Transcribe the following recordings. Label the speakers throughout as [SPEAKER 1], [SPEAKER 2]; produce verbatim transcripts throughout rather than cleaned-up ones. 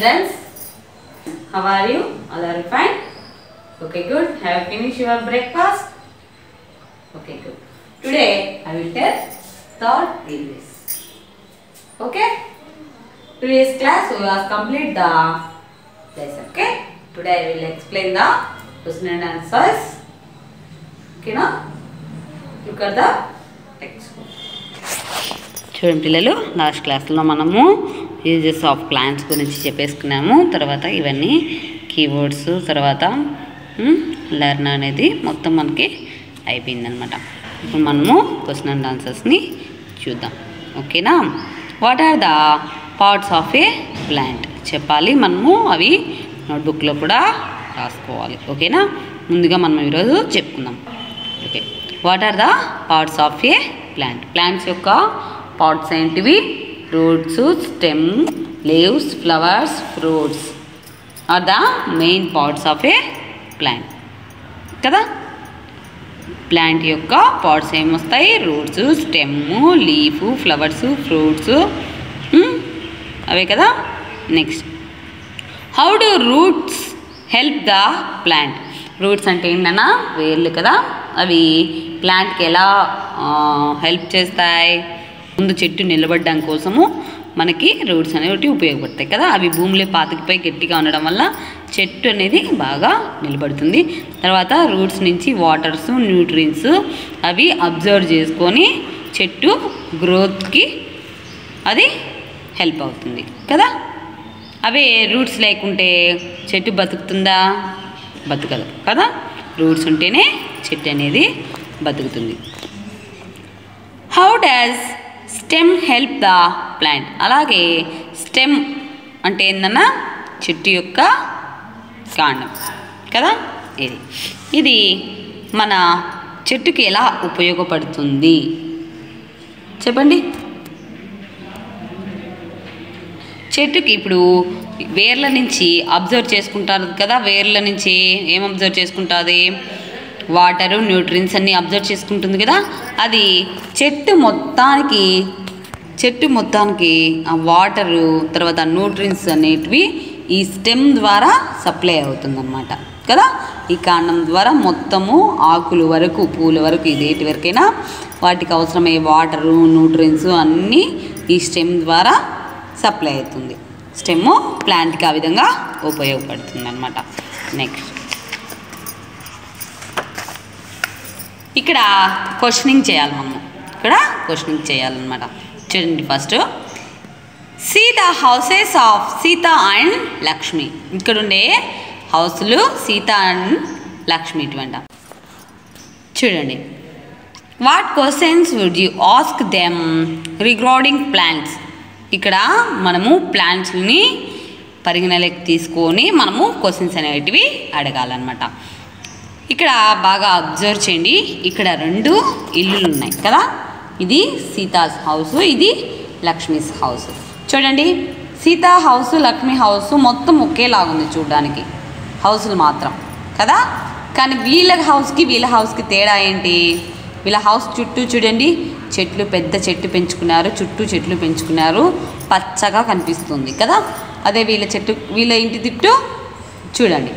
[SPEAKER 1] children, how are you? All are fine? Okay, good. Have finished your breakfast? Okay, good. Today I will tell third English. Okay? Today's class we will complete the lesson. Okay? Today I will explain the question and answers. Okay, now look at the text. చూడండి పిల్లలు, last క్లాస్లో మనము uses of plants గురించి చెప్పేసుకున్నాము. తర్వాత ఇవన్నీ keywords, తర్వాత learn అనేది మొత్తం మనకి అయిపోయిందనమాట. ఇప్పుడు మనము క్వశ్చన్ అండ్ ఆన్సర్స్ని చూద్దాం. ఓకేనా? What are the parts of a plant చెప్పాలి మనము, అవి నోట్బుక్లో కూడా రాసుకోవాలి. ఓకేనా? ముందుగా మనం ఈరోజు చెప్పుకుందాం. Okay, what are the parts of a plant? Plants యొక్క పార్ట్స్ ఏంటివి? Roots, stem, leaves, flowers, fruits are the main parts of a plant కదా. ప్లాంట్ యొక్క పార్ట్స్ ఏమొస్తాయి? Roots, stem, leaf, flowers, fruits, అవే కదా. Next, how do roots help the plant? Roots అంటే ఏంటన్నా వేర్లు కదా. అవి ప్లాంట్కి ఎలా హెల్ప్ చేస్తాయి? ముందు చెట్టు నిలబడడం కోసము మనకి రూట్స్ అనేవి ఉపయోగపడతాయి కదా. అవి భూమిలో పాతికిపోయి గట్టిగా ఉండడం వల్ల చెట్టు అనేది బాగా నిలబడుతుంది. తర్వాత రూట్స్ నుంచి వాటర్స్, న్యూట్రియన్స్ అవి అబ్జర్వ్ చేసుకొని చెట్టు గ్రోత్కి అది హెల్ప్ అవుతుంది కదా. అవే రూట్స్ లేకుంటే చెట్టు బతుకుతుందా? బతకదు కదా. రూట్స్ ఉంటేనే చెట్టు అనేది బతుకుతుంది. How does stem help the plant? అలాగే స్టెమ్ అంటే ఏందన్నా చెట్టు యొక్క కాండం కదా. ఇది ఇది మన చెట్టుకి ఎలా ఉపయోగపడుతుంది చెప్పండి. చెట్టుకి ఇప్పుడు వేర్ల నుంచి అబ్జర్వ్ చేసుకుంటారు కదా. వేర్ల నుంచి ఏం అబ్జర్వ్ చేసుకుంటుంది? వాటరు, న్యూట్రియన్స్ అన్నీ అబ్జర్వ్ చేసుకుంటుంది కదా. అది చెట్టు మొత్తానికి చెట్టు మొత్తానికి ఆ వాటరు, తర్వాత న్యూట్రియన్స్ అనేటివి ఈ స్టెమ్ ద్వారా సప్లై అవుతుందన్నమాట కదా. ఈ కాండం ద్వారా మొత్తము ఆకుల వరకు, పూల వరకు, ఇదేటి వరకైనా వాటికి అవసరమయ్యే వాటరు, న్యూట్రియన్స్ అన్నీ ఈ స్టెమ్ ద్వారా సప్లై అవుతుంది. స్టెమ్ ప్లాంట్కి ఆ విధంగా ఉపయోగపడుతుంది అన్నమాట. నెక్స్ట్, ఇక్కడ క్వశ్చనింగ్ చేయాలి మనము. ఇక్కడ క్వశ్చనింగ్ చేయాలన్నమాట. చూడండి, first see the houses of Sita and Lakshmi. ఇక్కడ ఉండే హౌస్లు సీత అండ్ లక్ష్మి ఇటువంటి. చూడండి, what questions would you ask them regarding plants? ఇక్కడ మనము ప్లాంట్స్ని పరిగణలోకి తీసుకొని మనము క్వశ్చన్స్ అనేటివి అడగాలన్నమాట. ఇక్కడ బాగా అబ్జర్వ్ చేయండి. ఇక్కడ రెండు ఇల్లులు ఉన్నాయి కదా. ఇది సీతాస్ హౌస్, ఇది లక్ష్మీస్ హౌస్. చూడండి, సీతా హౌస్, లక్ష్మీ హౌస్ మొత్తం ఒకేలాగుంది చూడడానికి, హౌస్లు మాత్రం కదా. కానీ వీళ్ళ హౌస్కి వీళ్ళ హౌస్కి తేడా ఏంటి? వీళ్ళ హౌస్ చుట్టూ చూడండి చెట్లు, పెద్ద చెట్టు పెంచుకున్నారు, చుట్టూ చెట్లు పెంచుకున్నారు, పచ్చగా కనిపిస్తుంది కదా. అదే వీళ్ళ చెట్టు వీళ్ళ ఇంటి చుట్టూ చూడండి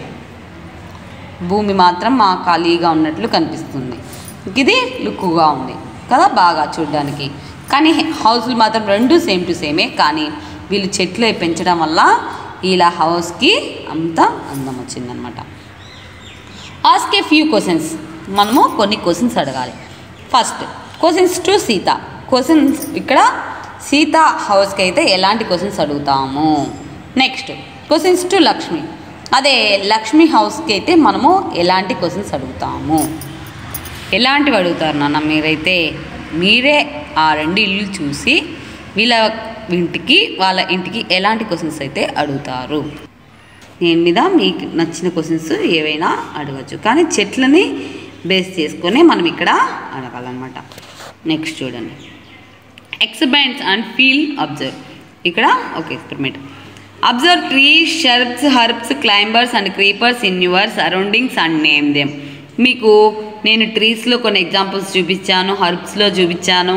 [SPEAKER 1] భూమి మాత్రం మా ఖాళీగా ఉన్నట్లు కనిపిస్తుంది. ఇది లుక్గా ఉంది కదా బాగా చూడడానికి. కానీ హౌస్లు మాత్రం రెండు సేమ్ టు సేమే. కానీ వీళ్ళు చెట్లు పెంచడం వల్ల వీళ్ళ హౌస్కి అంత అందం వచ్చిందనమాట. Ask a few questions. మనము కొన్ని క్వశ్చన్స్ అడగాలి. First, questions to Sita. Questions ఇక్కడ సీత హౌస్కి అయితే ఎలాంటి క్వశ్చన్స్ అడుగుతాము. Next, questions to Lakshmi. అదే లక్ష్మీ హౌస్కి అయితే మనము ఎలాంటి క్వశ్చన్స్ అడుగుతాము. ఎలాంటివి అడుగుతారు నాన్న మీరైతే? మీరే ఆ రెండు ఇల్లు చూసి వీళ్ళ ఇంటికి వాళ్ళ ఇంటికి ఎలాంటి క్వశ్చన్స్ అయితే అడుగుతారు. దీని మీద మీకు నచ్చిన క్వశ్చన్స్ ఏవైనా అడగచ్చు, కానీ చెట్లని బేస్ చేసుకొని మనం ఇక్కడ అడగాలన్నమాట. నెక్స్ట్ చూడండి, ఎక్స్పెరిమెంట్స్ అండ్ ఫీల్ అబ్జర్వ్. ఇక్కడ ఒక experiment. Observe trees, shrubs, herbs, climbers and creepers in your surroundings and name them. మీకు నేను ట్రీస్లో కొన్ని ఎగ్జాంపుల్స్ చూపించాను, హర్బ్స్లో చూపించాను,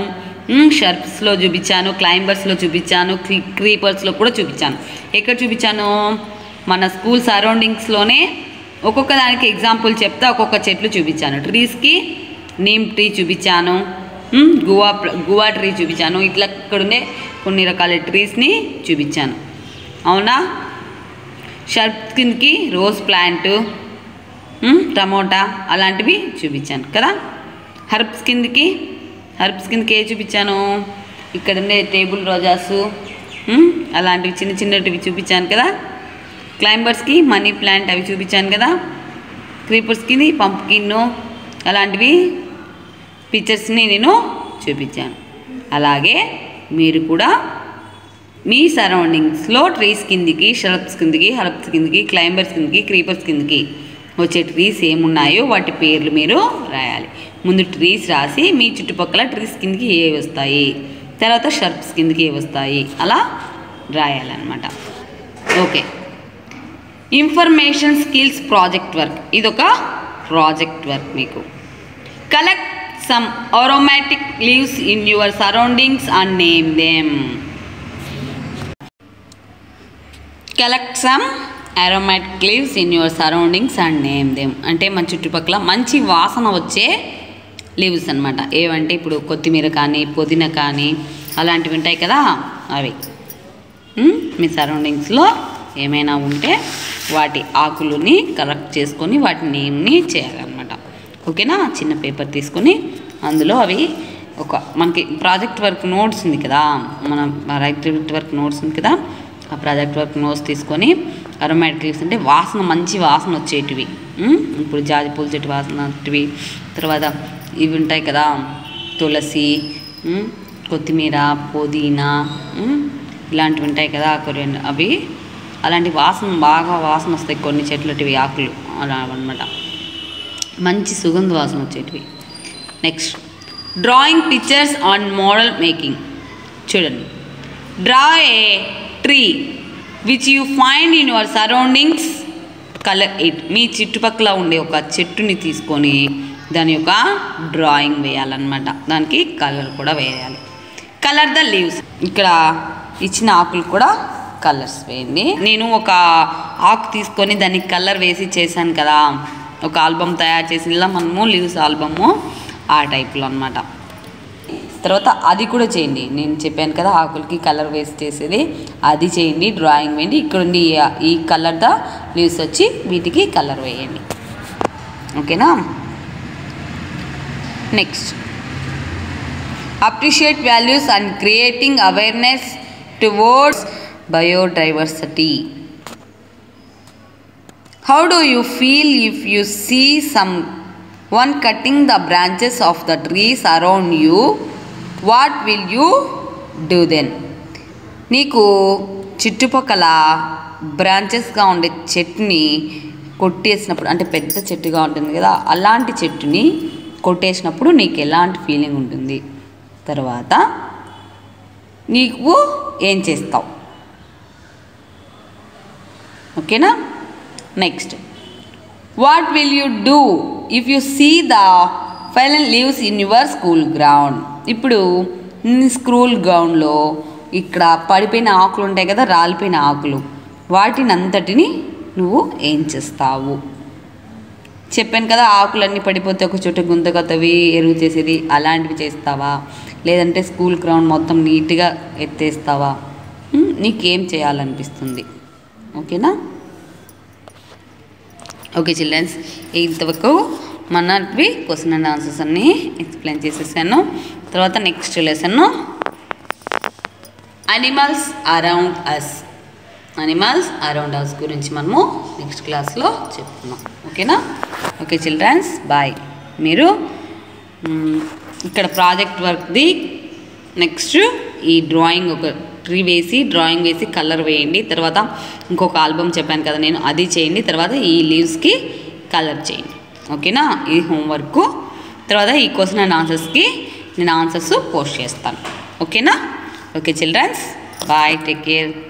[SPEAKER 1] షర్ప్స్లో చూపించాను, క్లైంబర్స్లో చూపించాను, క్రీపర్స్లో కూడా చూపించాను. ఎక్కడ చూపించాను? మన స్కూల్ సరౌండింగ్స్లోనే ఒక్కొక్క దానికి ఎగ్జాంపుల్ చెప్తా ఒక్కొక్క చెట్లు చూపించాను. ట్రీస్కి నీమ్ ట్రీ చూపించాను, గువా గువా ట్రీ చూపించాను. ఇట్లా ఇక్కడ ఉండే కొన్ని రకాల ట్రీస్ని చూపించాను. అవునా? షర్ప్ కిందకి రోజ్ ప్లాంట్, టమోటా అలాంటివి చూపించాను కదా. హర్బ్స్ కిందకి హర్బ్స్ కిందకి ఏ చూపించాను? ఇక్కడ ఉండే టేబుల్ రోజాసు అలాంటివి చిన్న చిన్నటివి చూపించాను కదా. క్లైంబర్స్కి మనీ ప్లాంట్ అవి చూపించాను కదా. క్రీపర్స్కి పంప్కిన్ అలాంటివి పిక్చర్స్ని నేను చూపించాను. అలాగే మీరు కూడా మీ సరౌండింగ్స్లో ట్రీస్ కిందికి, షరప్స్ కిందికి, హర్బ్స్ కిందికి, క్లైంబర్స్ కిందికి, క్రీపర్స్ కిందికి వచ్చే ట్రీస్ ఏమున్నాయో వాటి పేర్లు మీరు రాయాలి. ముందు ట్రీస్ రాసి మీ చుట్టుపక్కల ట్రీస్ కిందికి ఏ వస్తాయి, తర్వాత షర్ప్స్ కిందికి ఏ వస్తాయి అలా రాయాలన్నమాట. Okay. Information skills project work, ఇదొక ప్రాజెక్ట్ వర్క్. మీకు collect some aromatic leaves in your surroundings and name them. Collect some aromatic leaves in your surroundings and name them అంటే మన చుట్టుపక్కల మంచి వాసన వచ్చే లీవ్స్ అనమాట. ఏవంటే ఇప్పుడు కొత్తిమీర కానీ, పుదీనా కానీ అలాంటివి ఉంటాయి కదా, అవి మీ సరౌండింగ్స్లో ఏమైనా ఉంటే వాటి ఆకులని కలెక్ట్ చేసుకొని వాటి నేమ్ని చేయాలన్నమాట. ఓకేనా? చిన్న పేపర్ తీసుకొని అందులో అవి ఒక మనకి ప్రాజెక్ట్ వర్క్ నోట్స్ ఉంది కదా, మన ప్రాజెక్ట్ వర్క్ నోట్స్ ఉంది కదా, ఆ ప్రాజెక్ట్ వర్క్ నోట్స్ తీసుకొని అరోమాటిక్ లీవ్స్ అంటే వాసన మంచి వాసన వచ్చేటివి, ఇప్పుడు జాజి పూల చెట్టు వాసన వచ్చేటివి, తర్వాత ఇవి ఉంటాయి కదా తులసి, కొత్తిమీర, పుదీనా ఇలాంటివి ఉంటాయి కదా కొరియన్, అవి అలాంటి వాసన బాగా వాసన వస్తాయి కొన్ని చెట్లటివి ఆకులు అలా అనమాట, మంచి సుగంధ వాసన వచ్చేటివి. Next drawing pictures and model making. చూడండి, draw a tree which you find in your surroundings, colour it. మీ చుట్టుపక్కల ఉండే ఒక చెట్టుని తీసుకొని దాని యొక్క డ్రాయింగ్ వేయాలన్నమాట, దానికి కలర్ కూడా వేయాలి. కలర్ ద లీవ్స్, ఇక్కడ ఇచ్చిన ఆకులు కూడా కలర్స్ వేయండి. నేను ఒక ఆకు తీసుకొని దానికి కలర్ వేసి చేశాను కదా, ఒక ఆల్బమ్ తయారు చేసి ఇలా మనము లీవ్స్ ఆల్బము ఆ టైప్లో అనమాట. తర్వాత అది కూడా చేయండి, నేను చెప్పాను కదా ఆకులకి కలర్ వేసి చేసేది, అది చేయండి. డ్రాయింగ్ వేయండి, ఇక్కడ ఉండి ఈ కలర్ ద లీవ్స్ వచ్చి వీటికి కలర్ వేయండి. ఓకేనా? Next appreciate values and creating awareness towards biodiversity. How do you feel if you see someone cutting the branches of the trees around you? What will you do then? నీకు చుట్టుపక్కల బ్రాంచెస్గా ఉండే చెట్టుని కొట్టేసినప్పుడు, అంటే పెద్ద చెట్టుగా ఉంటుంది కదా, అలాంటి చెట్టుని కొట్టేసినప్పుడు నీకు ఎలాంటి ఫీలింగ్ ఉంటుంది? తర్వాత నీకు ఏం చేస్తావు? ఓకేనా? Next what will you do if you see the fallen leaves in your school ground. ఇప్పుడు స్కూల్ గ్రౌండ్లో ఇక్కడ పడిపోయిన ఆకులు ఉంటాయి కదా, రాలిపోయిన ఆకులు, వాటిని అంతటిని నువ్వు ఏం చేస్తావు? చెప్పాను కదా ఆకులన్నీ పడిపోతే ఒక చోట గుంతగతవి ఎరువు చేసేది, అలాంటివి చేస్తావా? లేదంటే స్కూల్ గ్రౌండ్ మొత్తం నీట్గా ఎత్తేస్తావా? నీకేం చేయాలనిపిస్తుంది? ఓకేనా? ఓకే చిల్డ్రన్స్, ఇంతవరకు మనవి క్వశ్చన్ అండ్ ఆన్సర్స్ అన్నీ ఎక్స్ప్లెయిన్ చేసేసాను. తర్వాత next lesson animals around us. Animals around us గురించి మనము నెక్స్ట్ క్లాస్లో చెప్తున్నాం. ఓకేనా? Okay childrens, bye. మీరు ఇక్కడ ప్రాజెక్ట్ వర్క్ది నెక్స్ట్ ఈ డ్రాయింగ్ ఒక ట్రీ వేసి డ్రాయింగ్ వేసి కలర్ వేయండి. తర్వాత ఇంకొక ఆల్బమ్ చెప్పాను కదా నేను, అది చేయండి. తర్వాత ఈ లీవ్స్కి కలర్ చేయండి. ఓకేనా? ఇది హోంవర్క్. తర్వాత ఈ క్వశ్చన్ అండ్ ఆన్సర్స్కి నేను ఆన్సర్స్ పోస్ట్ చేస్తాను. ఓకేనా? Okay childrens, bye, take care.